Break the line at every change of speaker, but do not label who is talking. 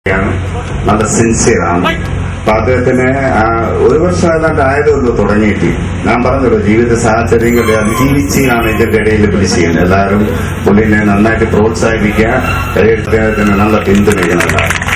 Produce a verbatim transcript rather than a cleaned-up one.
നല്ല സിൻസിയറാണ്. അപ്പൊ അദ്ദേഹത്തിന് ഒരു വർഷം ഏതാണ്ട് ആയതുള്ളൂ തുടങ്ങിയിട്ട്. ഞാൻ പറഞ്ഞല്ലോ, ജീവിത സാഹചര്യങ്ങളെ അതിജീവിച്ചാണ് ഇതിന്റെ ഇടയിൽ പിടിച്ചിരുന്നത്. എല്ലാവരും പുള്ളിനെ നന്നായിട്ട് പ്രോത്സാഹിപ്പിക്കുക, അദ്ദേഹത്തിന് നല്ല പിന്തുണയ്ക്കുന്നുണ്ടാവും.